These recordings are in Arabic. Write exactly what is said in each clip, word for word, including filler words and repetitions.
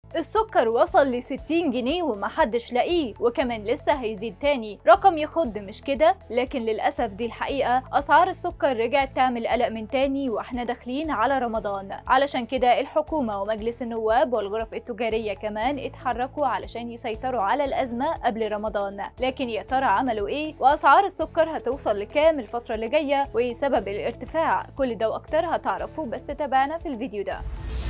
السكر وصل ل ستين جنيه ومحدش لاقيه، وكمان لسه هيزيد تاني. رقم يخض مش كده؟ لكن للأسف دي الحقيقة، أسعار السكر رجعت تعمل قلق من تاني واحنا داخلين على رمضان. علشان كده الحكومة ومجلس النواب والغرف التجارية كمان اتحركوا علشان يسيطروا على الأزمة قبل رمضان. لكن يا ترى عملوا ايه؟ وأسعار السكر هتوصل لكام الفترة اللي جاية؟ وايه سبب الارتفاع؟ كل ده واكتر هتعرفوه، بس تابعنا في الفيديو ده.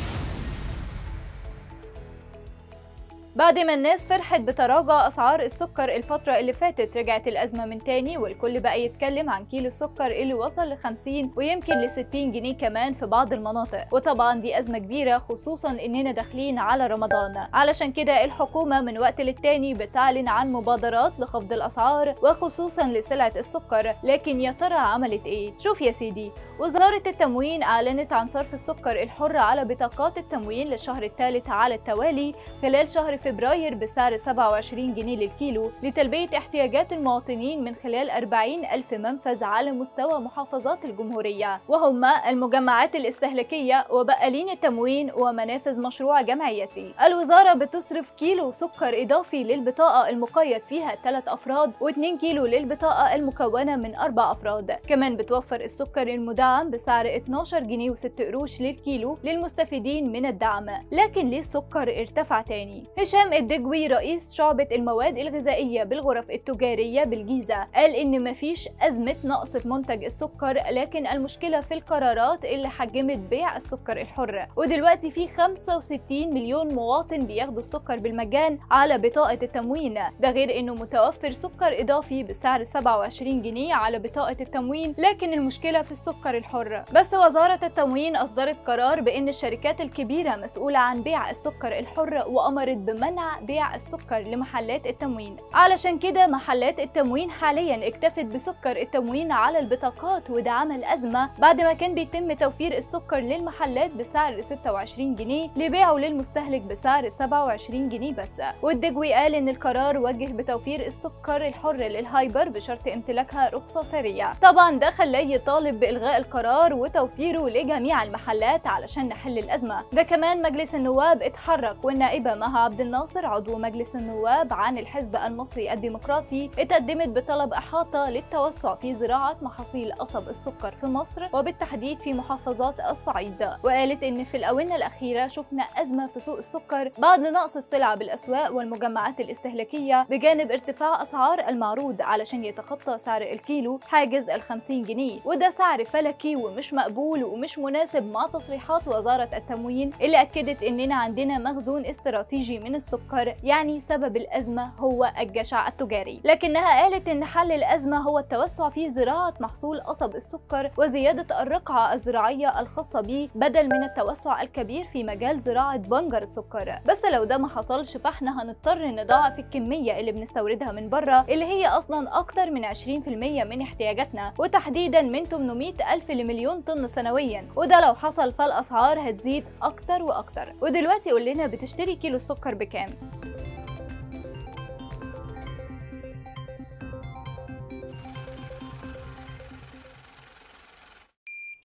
بعد ما الناس فرحت بتراجع أسعار السكر الفترة اللي فاتت، رجعت الأزمة من تاني والكل بقى يتكلم عن كيلو السكر اللي وصل ل خمسين ويمكن ل ستين جنيه كمان في بعض المناطق. وطبعا دي أزمة كبيرة خصوصا إننا داخلين على رمضان. علشان كده الحكومة من وقت للتاني بتعلن عن مبادرات لخفض الأسعار وخصوصا لسلعة السكر. لكن يا ترى عملت إيه؟ شوف يا سيدي، وزارة التموين أعلنت عن صرف السكر الحر على بطاقات التموين للشهر الثالث على التوالي خلال شهر فبراير بسعر سبعة وعشرين جنيه للكيلو لتلبية احتياجات المواطنين من خلال أربعين ألف منفذ على مستوى محافظات الجمهورية، وهم المجمعات الاستهلاكية وبقالين التموين ومنافذ مشروع جمعيتي. الوزارة بتصرف كيلو سكر إضافي للبطاقة المقيد فيها ثلاث أفراد واثنين كيلو للبطاقة المكونة من أربع أفراد. كمان بتوفر السكر المدعم بسعر اتناشر جنيه وستة قروش للكيلو للمستفيدين من الدعم. لكن ليه السكر ارتفع تاني؟ هشام الدجوي رئيس شعبة المواد الغذائية بالغرف التجارية بالجيزة قال إن مفيش أزمة نقص في منتج السكر، لكن المشكلة في القرارات اللي حجمت بيع السكر الحر. ودلوقتي في خمسة وستين مليون مواطن بياخدوا السكر بالمجان على بطاقة التموين، ده غير إنه متوفر سكر إضافي بسعر سبعة وعشرين جنيه على بطاقة التموين. لكن المشكلة في السكر الحر. بس وزارة التموين أصدرت قرار بإن الشركات الكبيرة مسؤولة عن بيع السكر الحر وأمرت بمنع بيع السكر لمحلات التموين. علشان كده محلات التموين حاليا اكتفت بسكر التموين على البطاقات، وده عمل أزمة بعد ما كان بيتم توفير السكر للمحلات بسعر ستة وعشرين جنيه لبيعه للمستهلك بسعر سبعة وعشرين جنيه بس. والدجوي قال إن القرار وجه بتوفير السكر الحر للهايبر بشرط امتلاكها رخصة سارية. طبعا ده خلاه يطالب بإلغاء القرار وتوفيره لجميع المحلات علشان نحل الأزمة. ده كمان مجلس النواب اتحرك، والنائبة مها عبد الناصر عضو مجلس النواب عن الحزب المصري الديمقراطي اتقدمت بطلب إحاطة للتوسع في زراعة محاصيل قصب السكر في مصر وبالتحديد في محافظات الصعيد. وقالت إن في الآونة الأخيرة شفنا أزمة في سوق السكر بعد نقص السلع بالأسواق والمجمعات الاستهلاكية بجانب ارتفاع أسعار المعروض علشان يتخطى سعر الكيلو حاجز ال خمسين جنيه، وده سعر فلكي ومش مقبول ومش مناسب مع تصريحات وزارة التموين اللي أكدت إننا عندنا مخزون استراتيجي من السكر، يعني سبب الأزمة هو الجشع التجاري. لكنها قالت إن حل الأزمة هو التوسع في زراعة محصول قصب السكر وزيادة الرقعة الزراعية الخاصة به بدل من التوسع الكبير في مجال زراعة بنجر السكر. بس لو ده ما حصلش فاحنا هنضطر نضاعف الكمية اللي بنستوردها من بره اللي هي أصلا أكتر من عشرين في المية من احتياجاتنا، وتحديدا من ثمانمائة ألف لمليون طن سنويا. وده لو حصل فالأسعار هتزيد أكتر وأكتر. ودلوقتي قول لنا بتشتري كيلو السكر بكام؟